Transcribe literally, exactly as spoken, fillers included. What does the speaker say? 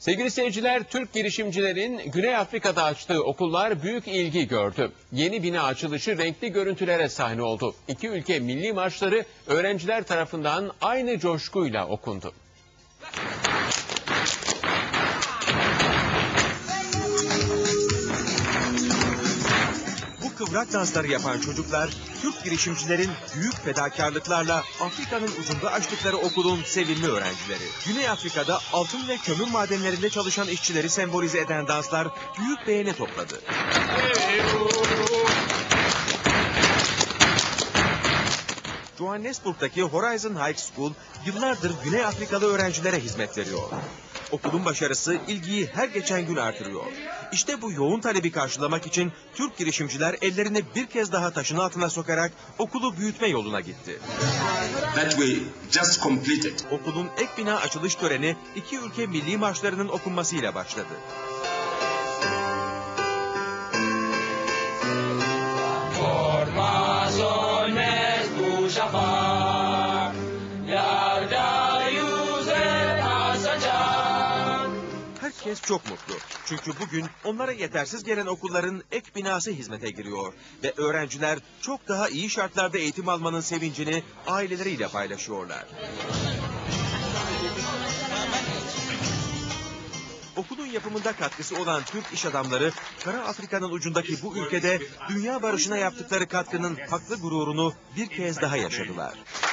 Sevgili seyirciler, Türk girişimcilerin Güney Afrika'da açtığı okullar büyük ilgi gördü. Yeni bina açılışı renkli görüntülere sahne oldu. İki ülke milli marşları öğrenciler tarafından aynı coşkuyla okundu. Bu kıvrak dansları yapan çocuklar, Türk girişimcilerin büyük fedakarlıklarla Afrika'nın ucunda açtıkları okulun sevimli öğrencileri. Güney Afrika'da altın ve kömür madenlerinde çalışan işçileri sembolize eden danslar büyük beğeni topladı. Johannesburg'daki Horizon High School yıllardır Güney Afrikalı öğrencilere hizmet veriyor. Okulun başarısı ilgiyi her geçen gün artırıyor. İşte bu yoğun talebi karşılamak için Türk girişimciler ellerini bir kez daha taşın altına sokarak okulu büyütme yoluna gitti. That we just completed. Okulun ek bina açılış töreni iki ülke milli marşlarının okunmasıyla başladı. Herkes çok mutlu. Çünkü bugün onlara yetersiz gelen okulların ek binası hizmete giriyor. Ve öğrenciler çok daha iyi şartlarda eğitim almanın sevincini aileleriyle paylaşıyorlar. Okulun yapımında katkısı olan Türk iş adamları, Kara Afrika'nın ucundaki bu ülkede dünya barışına yaptıkları katkının haklı gururunu bir kez daha yaşadılar.